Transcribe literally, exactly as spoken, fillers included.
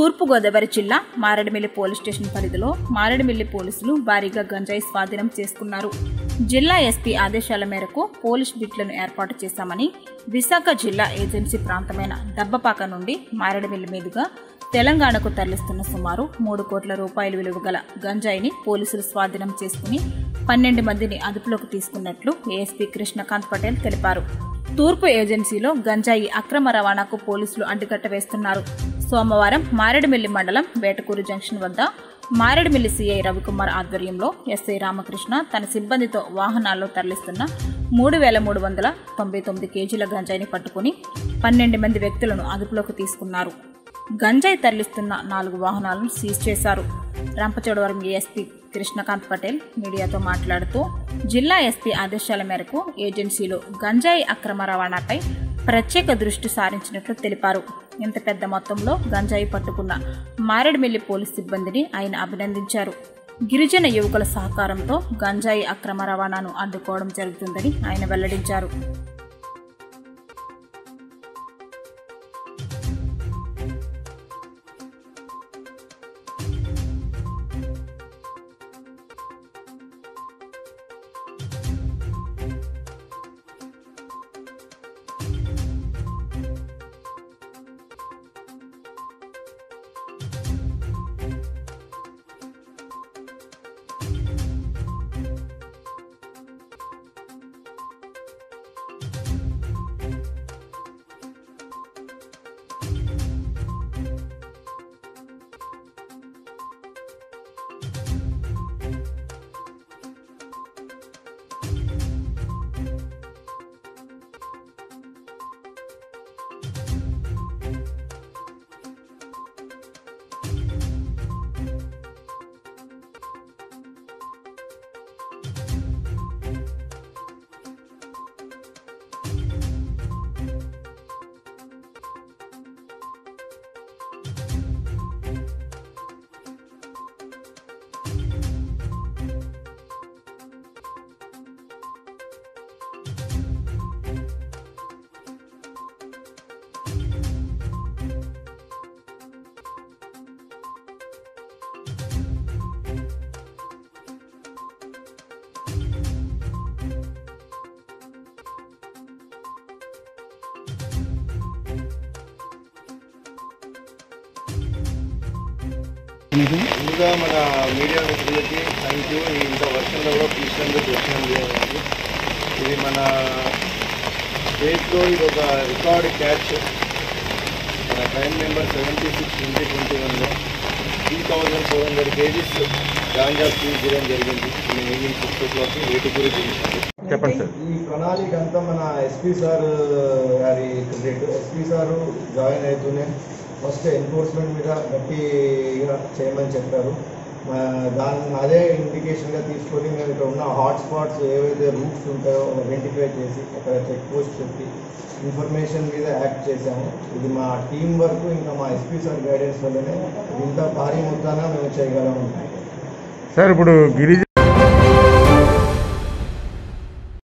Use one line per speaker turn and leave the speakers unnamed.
తూర్పు గోదావరి జిల్లా Maredumilli police station పరిధిలో మారేడుమిల్లి పోలీసులు భారీగా గంజాయి స్వాధీనం చేసుకున్నారు. జిల్లా ఎస్పీ ఆదేశాల మేరకు పోలీస్ బిట్లను ఏర్పాటు చేశామని విశాఖ జిల్లా ఏజెన్సీ ప్రాంతమైన దబ్బపాక నుండి మారేడుమిల్లి మీదుగా తెలంగాణకు తరలిస్తున్న సుమారు మూడు కోట్ల రూపాయల విలువ గల గంజాయిని పోలీసులు స్వాధీనం చేసుకుని పన్నెండు మందిని అదుపులోకి తీసుకున్నట్లు ఏఎస్పీ కృష్ణకాంత్ పటేల్ తెలిపారు. తూర్పు ఏజెన్సీలో గంజాయి అక్రమ రవాణాకు పోలీసులు అడ్డుకట్ట వేస్తున్నారు. సోమవారం మారేడుమిల్లి మండలం వేటకూరు జంక్షన్ వద్ద మారేడుమిల్లి సీఐ రవికుమార్ ఆధ్వర్యంలో ఎస్ఐ రామకృష్ణ తన సిబ్బందితో వాహనాల్లో తరలిస్తున్న మూడు వేల మూడు వందల తొంభై తొమ్మిది కేజీల గంజాయిని పట్టుకుని పన్నెండు మంది వ్యక్తులను అదుపులోకి తీసుకున్నారు. గంజాయి తరలిస్తున్న నాలుగు వాహనాలను సీజ్ చేశారు. రంపచోడవరం ఏఎస్పీ కృష్ణకాంత్ పటేల్ మీడియాతో మాట్లాడుతూ జిల్లా ఎస్పీ ఆదేశాల మేరకు ఏజెన్సీలో గంజాయి అక్రమ రవాణాపై ప్రత్యేక దృష్టి సారించినట్లు తెలిపారు. ఇంత పెద్ద మొత్తంలో గంజాయి పట్టుకున్న మారేడుమిల్లి పోలీస్ సిబ్బందిని ఆయన అభినందించారు. గిరిజన యువకుల సహకారంతో గంజాయి అక్రమ రవాణాను అడ్డుకోవడం జరుగుతుందని ఆయన వెల్లడించారు.
ముందుగా మన మీడియా మిత్రులకి థ్యాంక్ యూ. ఇంత వర్షంలో కూడా తీసుకునేందుకు దర్శనం చేయాలి. ఇది మన స్టేట్లో ఇది ఒక రికార్డ్ క్యాచ్. మన crime number seventy six twenty twenty వన్లో three thousand four hundred KGs ganja seize చేయడం జరిగింది. ఈవినింగ్ సిక్స్ ఓ క్లాక్ వేటుకూరు చేశారు. చెప్పండి సార్. ఈ ప్రణాళిక అంతా మన ఎస్పీ సార్ గారి క్రెడిట్. ఎస్పీ సారు జాయిన్ అవుతూనే ఫస్ట్ ఎన్ఫోర్స్మెంట్ మీద గట్టిగా చేయమని చెప్పారు. దాన్ని అదే ఇండికేషన్గా తీసుకొని మేము ఇక్కడ ఉన్న హాట్ స్పాట్స్ ఏవైతే రూట్స్ ఉంటాయో ఐడెంటిఫై చేసి అక్కడ చెక్ పోస్ట్ పెట్టి ఇన్ఫర్మేషన్ మీద యాక్ట్ చేశాము. ఇది మా టీం వర్క్, ఇంకా మా ఎస్పీ సార్ గైడెన్స్ వల్లనే ఇంత భారీ మొత్తాన మేము చేయగలం.
సార్ ఇప్పుడు గిరిజ